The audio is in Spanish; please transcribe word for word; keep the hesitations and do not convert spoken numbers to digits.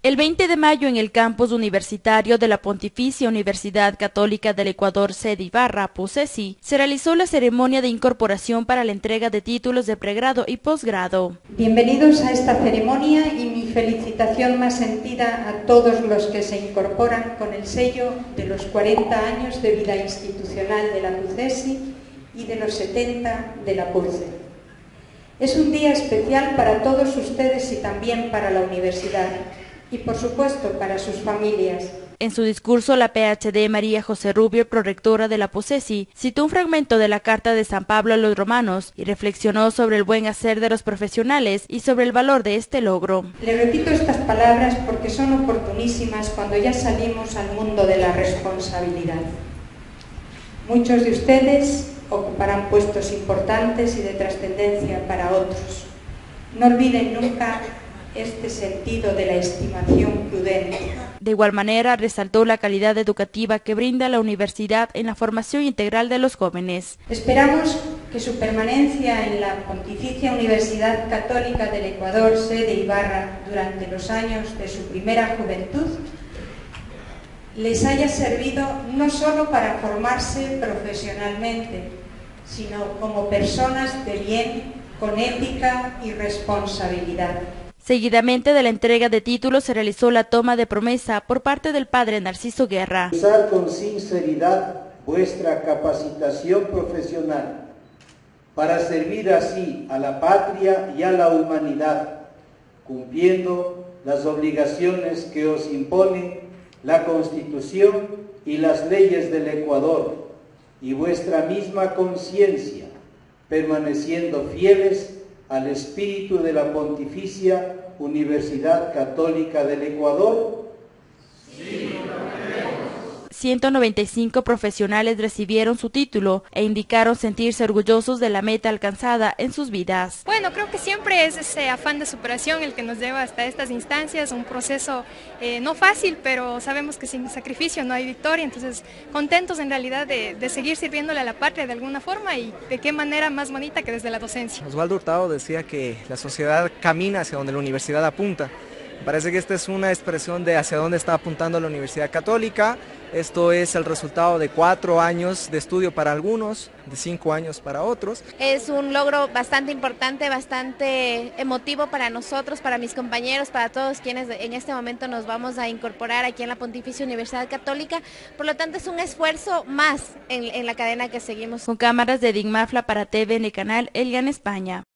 El veinte de mayo, en el campus universitario de la Pontificia Universidad Católica del Ecuador, sede Ibarra, PUCESI, se realizó la ceremonia de incorporación para la entrega de títulos de pregrado y posgrado. Bienvenidos a esta ceremonia y mi felicitación más sentida a todos los que se incorporan con el sello de los cuarenta años de vida institucional de la PUCESI y de los setenta de la PUCE. Es un día especial para todos ustedes y también para la universidad. Y por supuesto para sus familias. En su discurso, la P H D María José Rubio, prorectora de la PUCESI, citó un fragmento de la Carta de San Pablo a los romanos y reflexionó sobre el buen hacer de los profesionales y sobre el valor de este logro. Le repito estas palabras porque son oportunísimas cuando ya salimos al mundo de la responsabilidad. Muchos de ustedes ocuparán puestos importantes y de trascendencia para otros. No olviden nunca este sentido de la estimación prudente. De igual manera, resaltó la calidad educativa que brinda la universidad en la formación integral de los jóvenes. Esperamos que su permanencia en la Pontificia Universidad Católica del Ecuador, sede Ibarra, durante los años de su primera juventud, les haya servido no solo para formarse profesionalmente, sino como personas de bien, con ética y responsabilidad. Seguidamente de la entrega de títulos se realizó la toma de promesa por parte del padre Narciso Guerra. Usar con sinceridad vuestra capacitación profesional para servir así a la patria y a la humanidad, cumpliendo las obligaciones que os impone la Constitución y las leyes del Ecuador, y vuestra misma conciencia, permaneciendo fieles al espíritu de la Pontificia Universidad Católica del Ecuador. Sí, ciento noventa y cinco profesionales recibieron su título e indicaron sentirse orgullosos de la meta alcanzada en sus vidas. Bueno, creo que siempre es ese afán de superación el que nos lleva hasta estas instancias, un proceso eh, no fácil, pero sabemos que sin sacrificio no hay victoria, entonces contentos en realidad de, de seguir sirviéndole a la patria de alguna forma, y de qué manera más bonita que desde la docencia. Osvaldo Hurtado decía que la sociedad camina hacia donde la universidad apunta. Me parece que esta es una expresión de hacia dónde está apuntando la Universidad Católica. Esto es el resultado de cuatro años de estudio para algunos, de cinco años para otros. Es un logro bastante importante, bastante emotivo para nosotros, para mis compañeros, para todos quienes en este momento nos vamos a incorporar aquí en la Pontificia Universidad Católica. Por lo tanto, es un esfuerzo más en, en la cadena que seguimos. Con cámaras de Digmafla para T V N Canal, Elian España.